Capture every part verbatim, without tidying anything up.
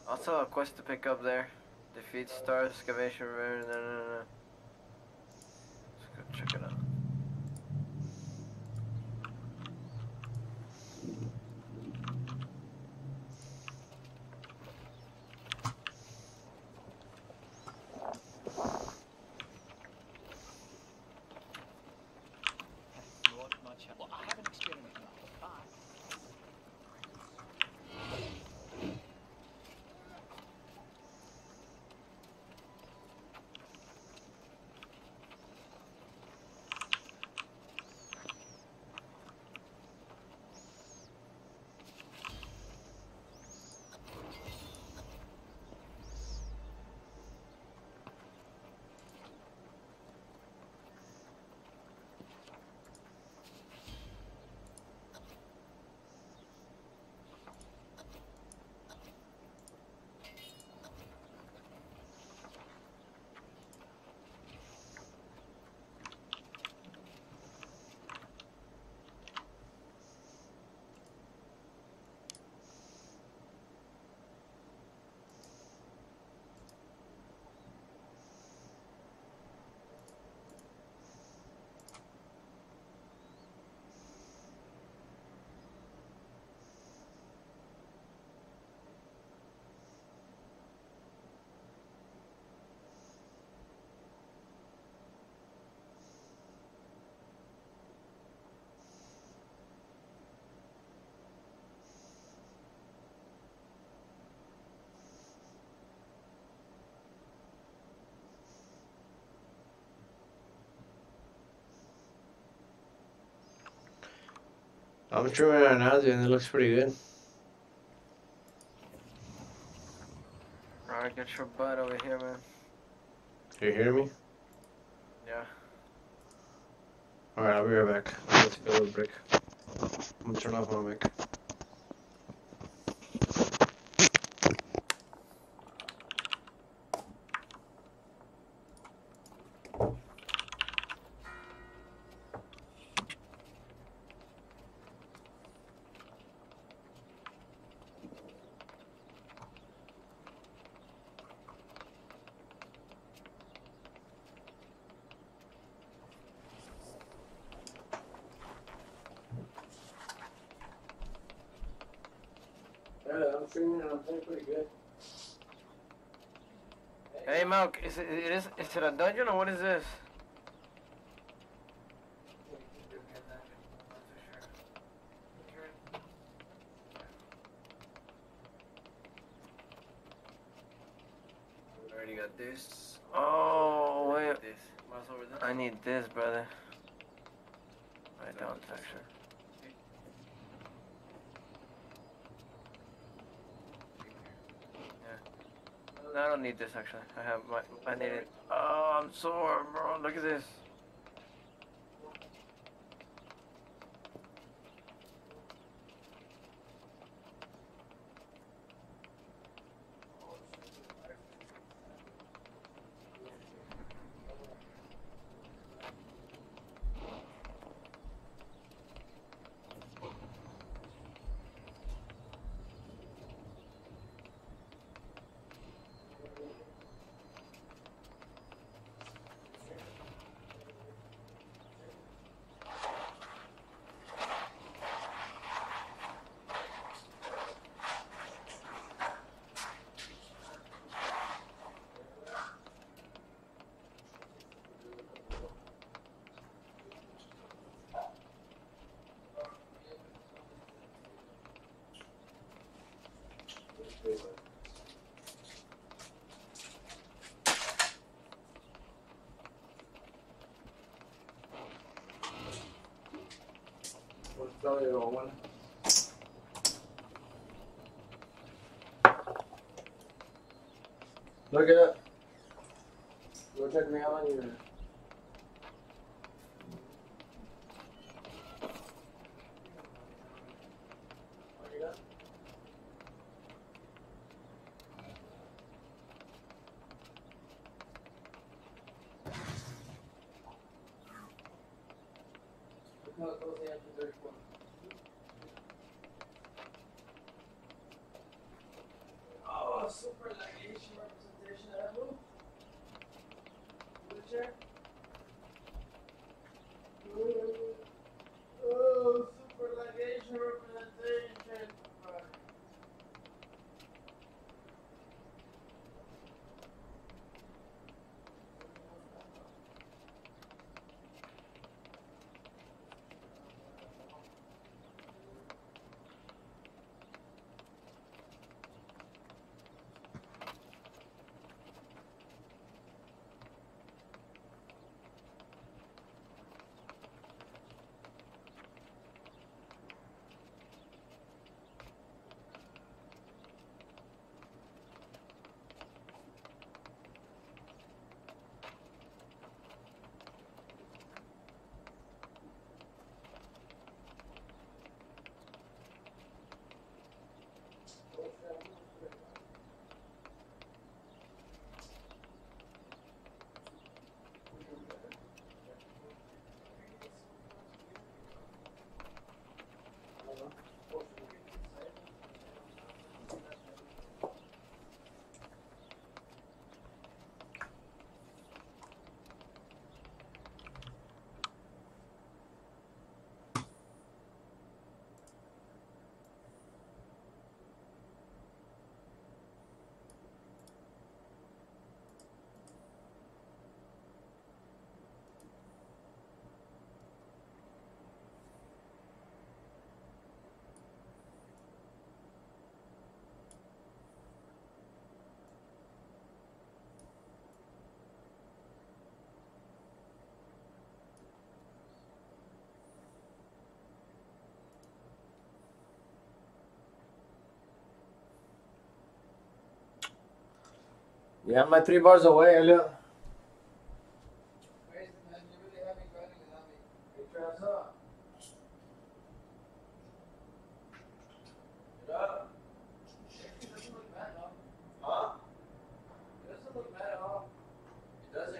Also, a quest to pick up there. Defeat star excavation. No, no, no, no. Let's go check it out. Not much. Well, I haven't experimented now, but I'm trimming right now, dude, and it looks pretty good. Alright, get your butt over here, man. Can you hear me? Yeah. Alright, I'll be right back. I'm gonna take a little break. I'm gonna turn off my mic. Yeah, I'm streaming and I'm playing pretty good. Hey, Malk, is it, it is, is it a dungeon or what is this? We already got this. Oh, Already wait. got this. Mouse over there. I need this, brother. Write down texture. No, I don't need this actually. I have my. I need it. Oh, I'm sore, bro. Look at this. What's the other one? Look it up. Go check me out on your. Oh, Oh, super like Asian representation of that move. Wheelchair. Oh, super like Asian representation. Yeah, I'm like three bars away, Elliot. Crazy, man. You really have me grinding without me. Hey, Travis, up. Get up. It doesn't look bad, though. Huh? It doesn't look bad at all. It doesn't.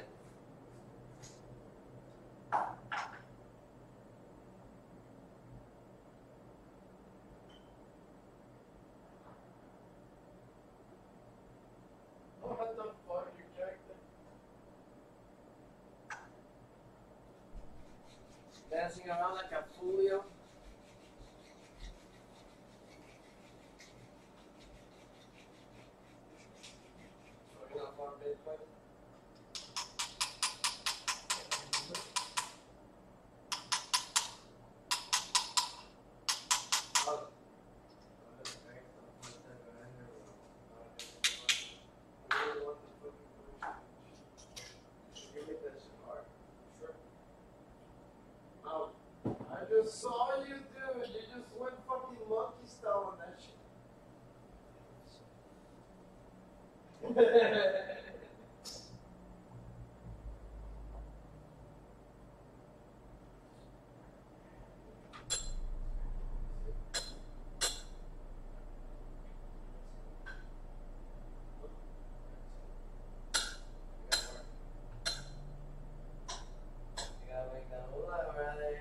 What the fuck, you character? Dancing around like a foolio. Fucking up on bed, buddy. I just saw you, dude. You just went fucking monkey style on that shit. You gotta make that moolah, brother.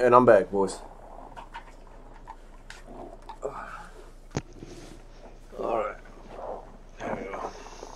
And I'm back, boys. Alright. There we go.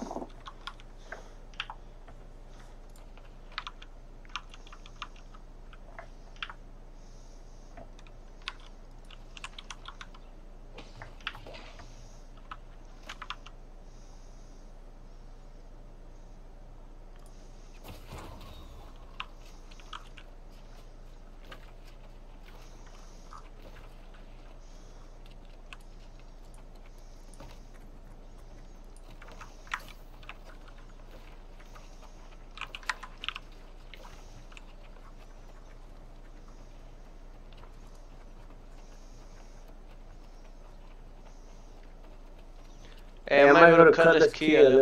Hey, I'm gonna go to Cutlass Key.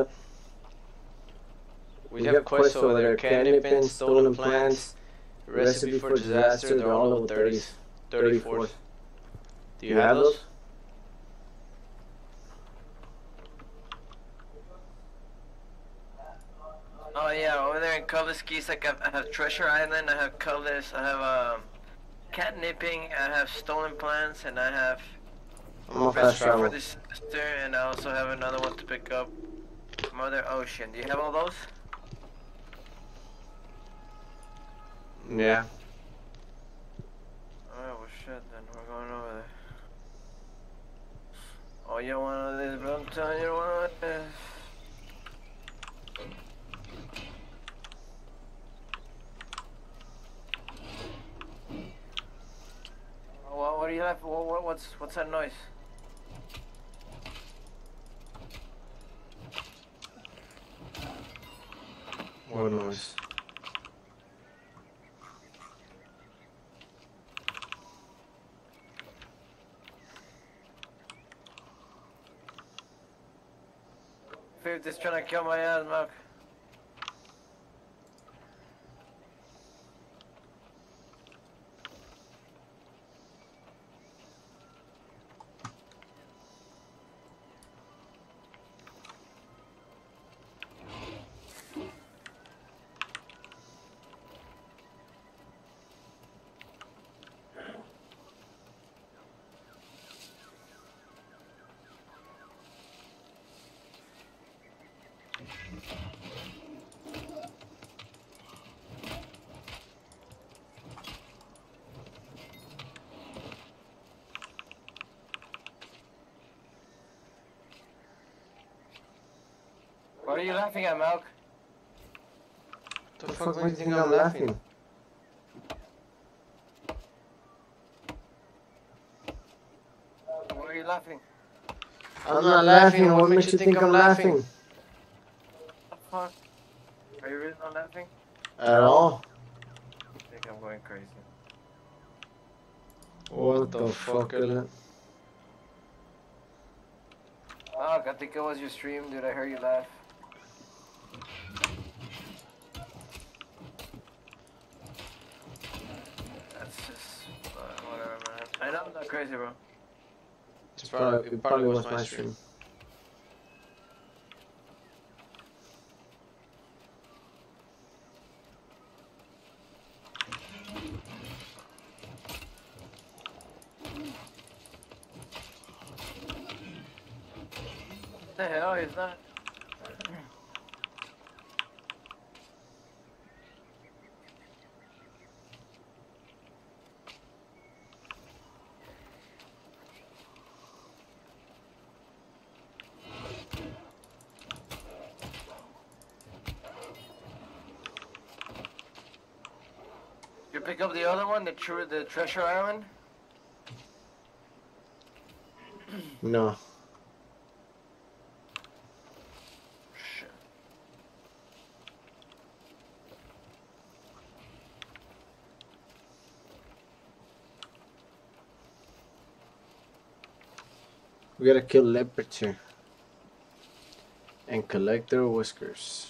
We have quests over there. Kidnapping, stolen plants, recipe for disaster. They're all level thirties, thirty-fours. Do you have those? Oh yeah, over there in Cutlass Keys, like I have Treasure Island, I have Cutlass, I have um, catnipping, I have stolen plants, and I have I'm on fast recipe travel. for disaster, and I also have another one to pick up, Mother Ocean. Do you have all those? Yeah. Oh well, shit. Then we're going over there. Oh, you don't want this, but I'm telling you, you don't want this. What, what are you laughing? What, what, what's what's that noise? What noise? Fifty's trying to kill my ass, Mark. What are you laughing at, Malk? The fuck makes you think I'm laughing? Why are you laughing? I'm not laughing. What makes you think I'm laughing? What the fuck? Are you really not laughing? At all? I think I'm going crazy. What the fuck is it? Malk, I think it was your stream, dude. I heard you laugh. That's just uh, whatever, man. I know I'm not crazy, bro. It's probably, it probably was my stream. What the hell is that? You pick up the other one, the true, the Treasure Island? No. Shit. We gotta kill leopards here. And collect their whiskers.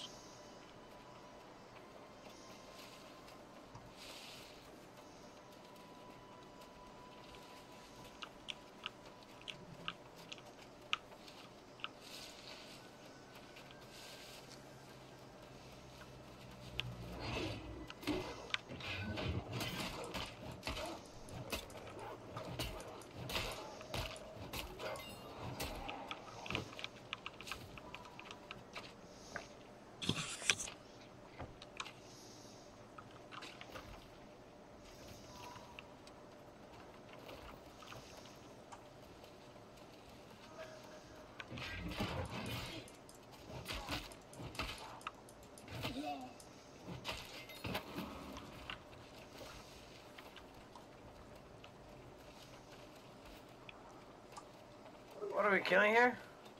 are we killing here?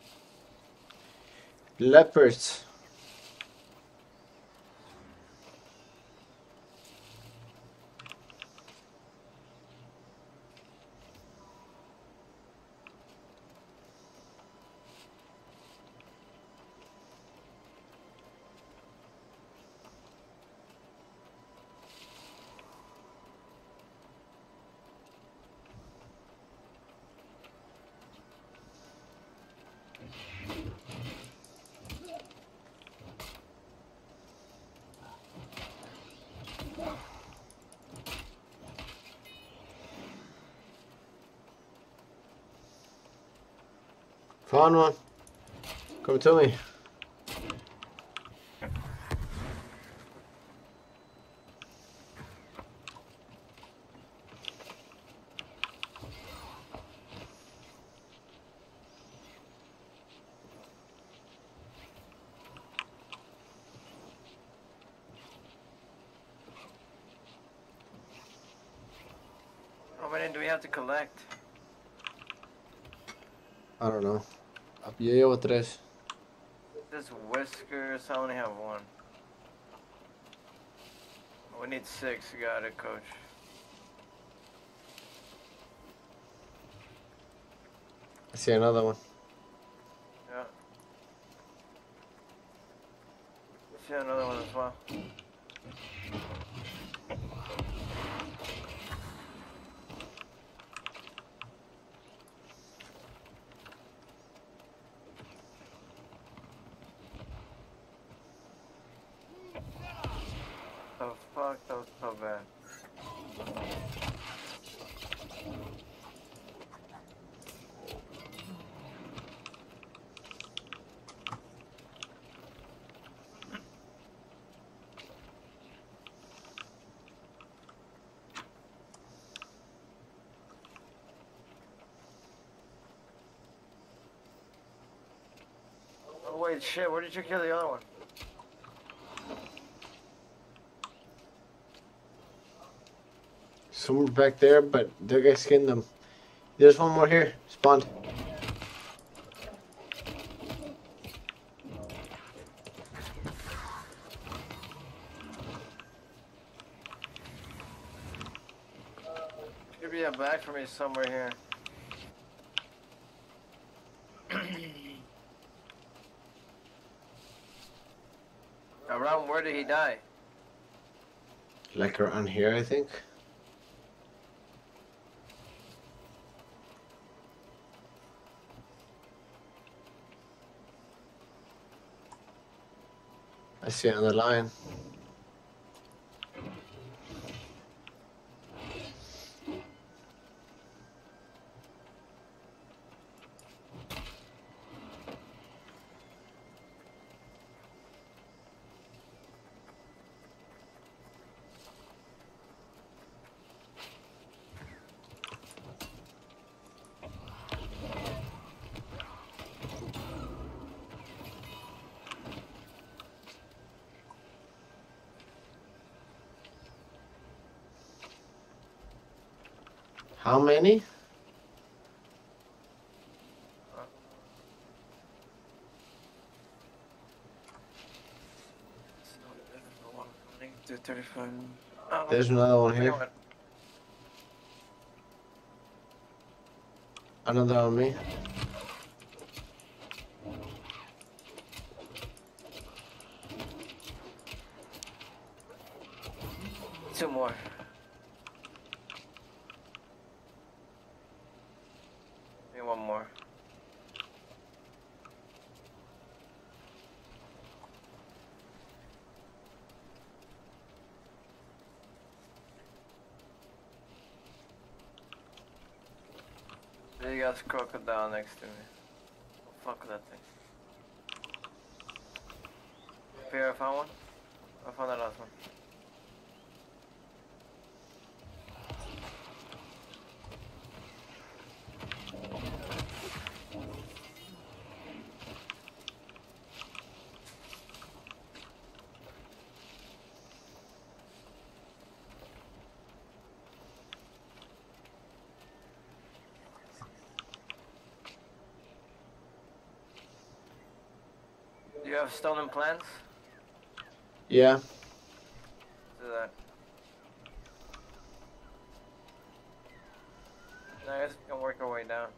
Leopards. Found one. Come to me. How many do we have to collect? I don't know. Yo llevo tres. This whiskers, I only have one. We need six. Got it, coach. I see another one. Yeah. I see another one as well. Oh fuck, that was so bad. Oh wait, shit, where did you kill the other one? Somewhere back there, but that guy skinned them. There's one more here. Spawned. Should be a bag for me somewhere here. Around where did he die? Like around here, I think. I see it on the line. How many? thirty-five. Oh, There's another one hang here. on. Another on me. Two more. Maybe one more. There you got this crocodile next to me. Oh, fuck with that thing. Here, I found one. I found that last one. you have stolen plans? Yeah. Do that. No, I guess we can work our way down.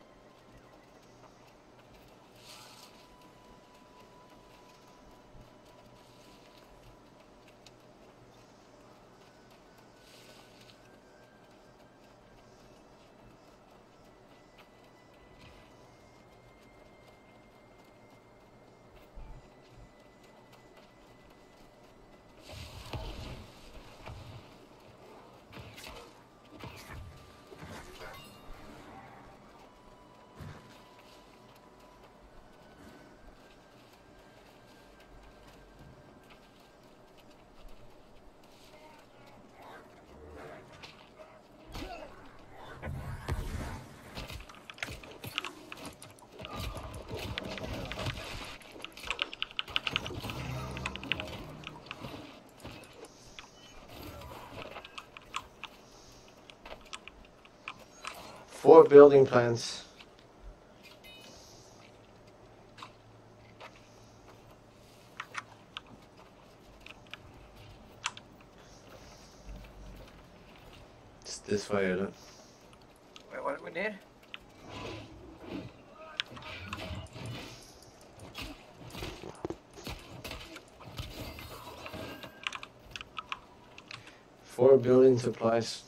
Four building plans. It's this way, isn't it? Wait, what do we need? Four building supplies.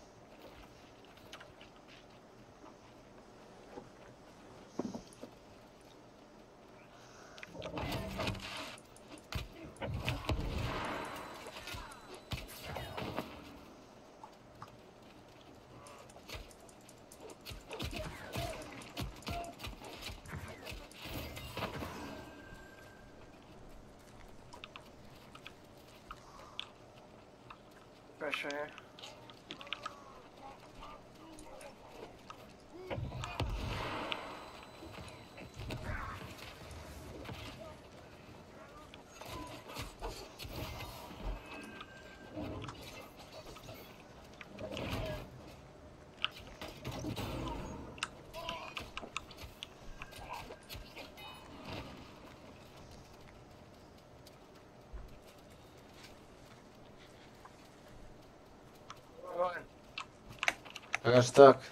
Pressure here. I got stuck.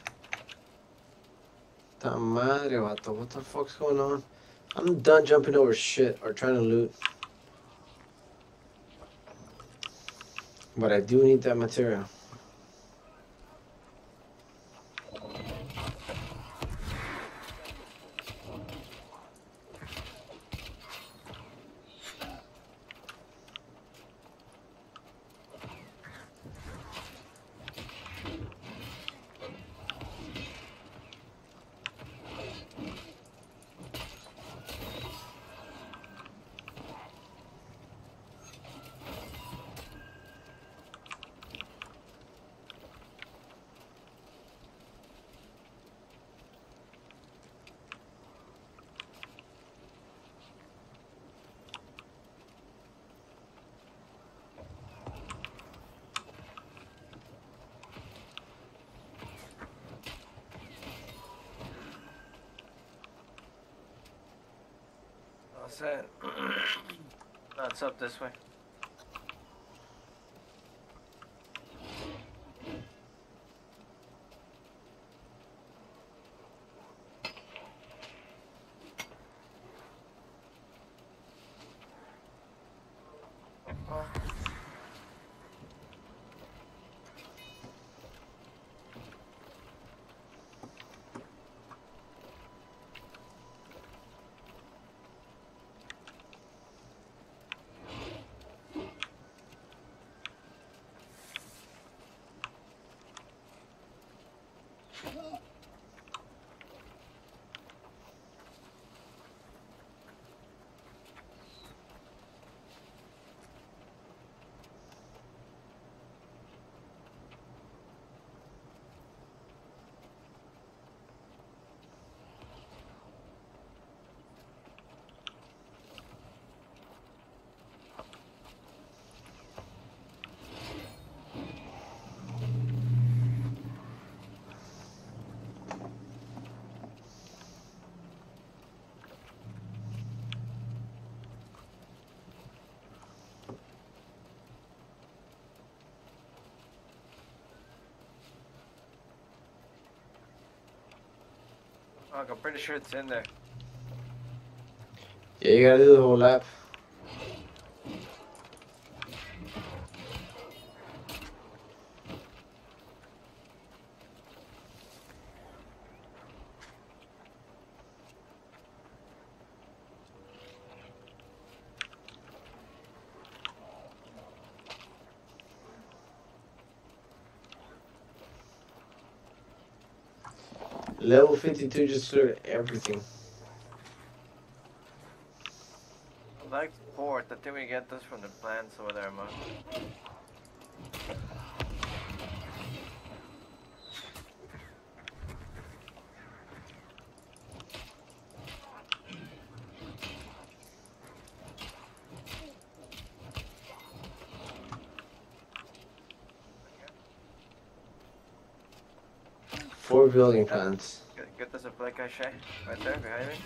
Ta madre, vato. What the fuck's going on? I'm done jumping over shit or trying to loot. But I do need that material. That's it. No, it's up this way. Oh. Fuck, I'm pretty sure it's in there. Yeah, you gotta do the whole lap. Level fifty-two just cleared everything. Like port, I think we get this from the plants over there, man. Four building plants. Get, get the supply cache right there behind me.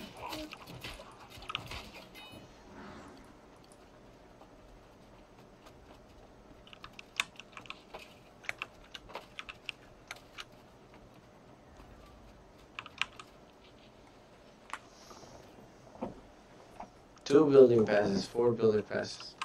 Two building passes, four building passes.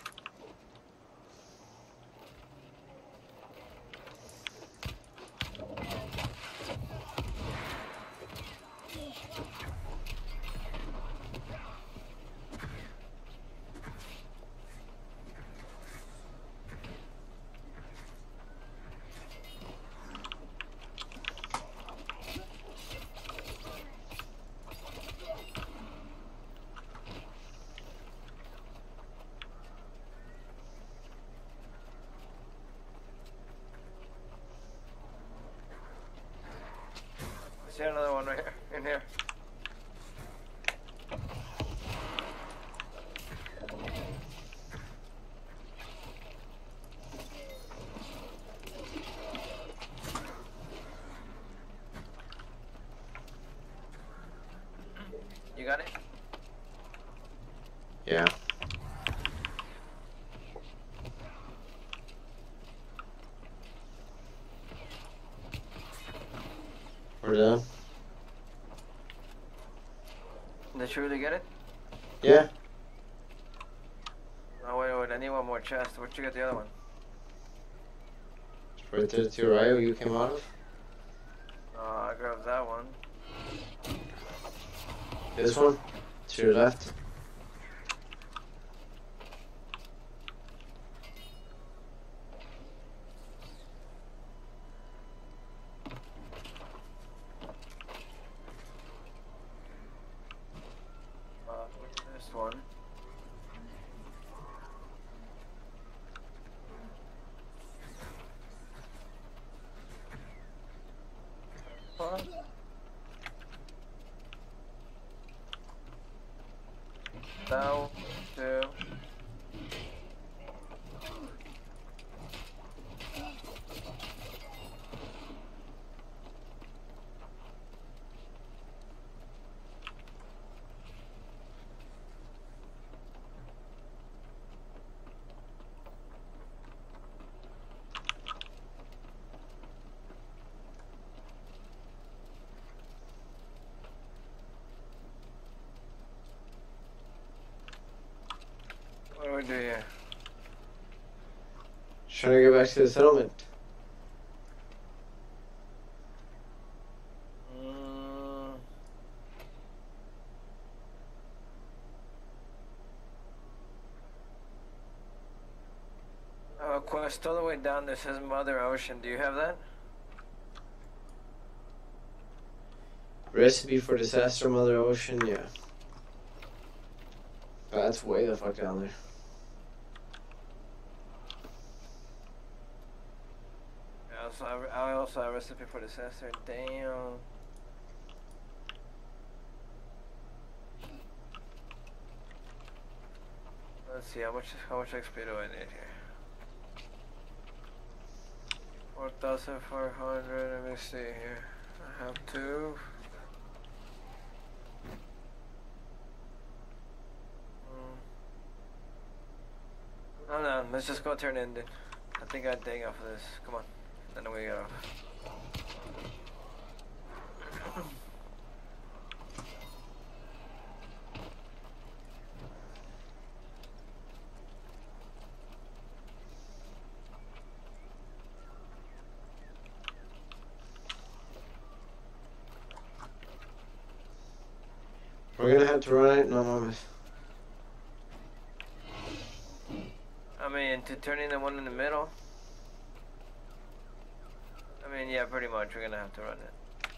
See another one right here, in here. You got it? Yeah. We're done. Did you really get it? Yeah. Oh wait, wait, I need one more chest. Where'd you get the other one? Right there to your right where you came out of. Oh, I grabbed that one. This one? To your left. Uh, this one. Huh? Down, two. What do we do here? Trying to get back to the settlement. Mm. Oh, quest all the way down. This says Mother Ocean. Do you have that? Recipe for disaster, Mother Ocean, yeah. That's way the fuck down there. I also have, I also have a recipe for disaster. Damn. Let's see how much how much X P do I need here? Four thousand four hundred. Let me see here. I have two. Oh no, let's just go turn in then. I think I'm dang off of this. Come on. Then we get off. We're gonna have to run it. No mames. I mean, to turn in the one in the middle. I mean, yeah, pretty much. We're gonna have to run it.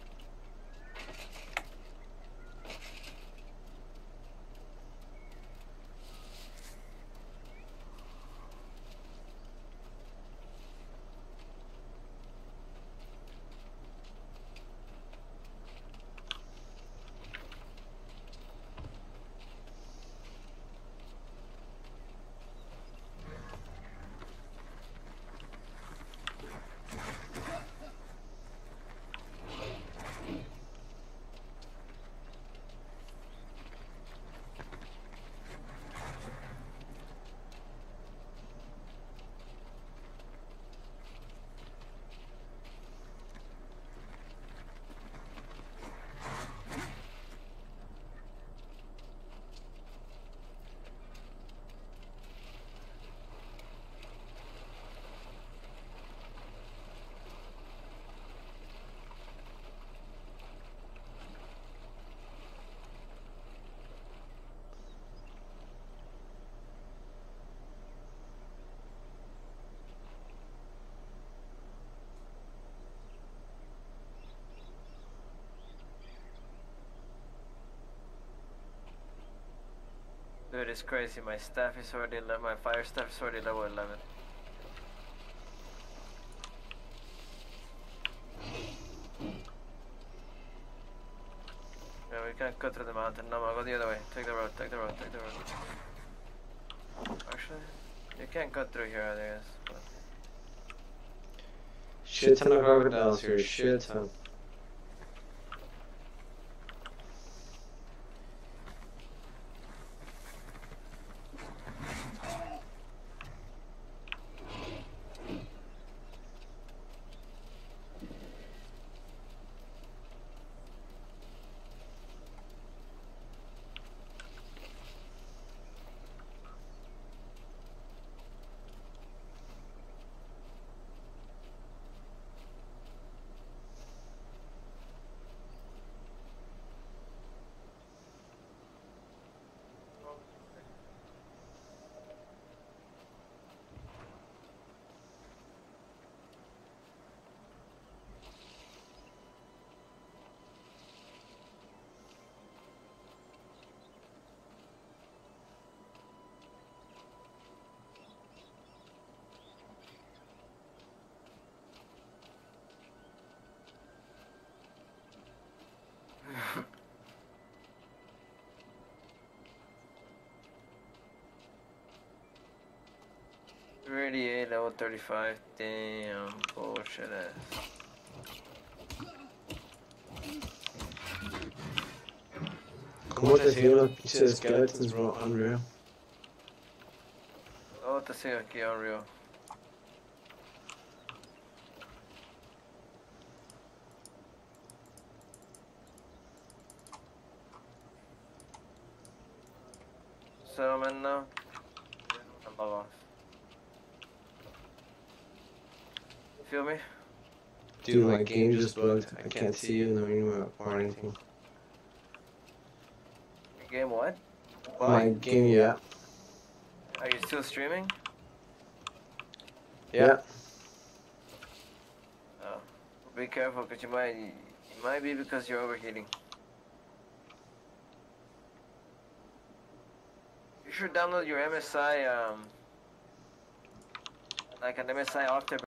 Dude, it's crazy. My staff is already le- my fire staff is already level eleven. Yeah, we can't cut through the mountain. No, I'll go the other way. Take the road. Take the road. Take the road. Actually, you can't cut through here, I guess. But... Shit ton of crocodiles here. Shit ton. thirty-eight, level thirty-five, damn, bullshit ass. ¿Cómo te siguen los pinches skeletons, bro? Unreal. Oh, te sigo aquí, Unreal. Settlement now. I'm log off. Feel me? Dude, my game just bugged. I can't see you no anymore or anything. Your game what? My game, yeah. Are you still streaming? Yeah. Oh, be careful, cause you might, it might be because you're overheating. You should download your M S I, um, like an M S I Octave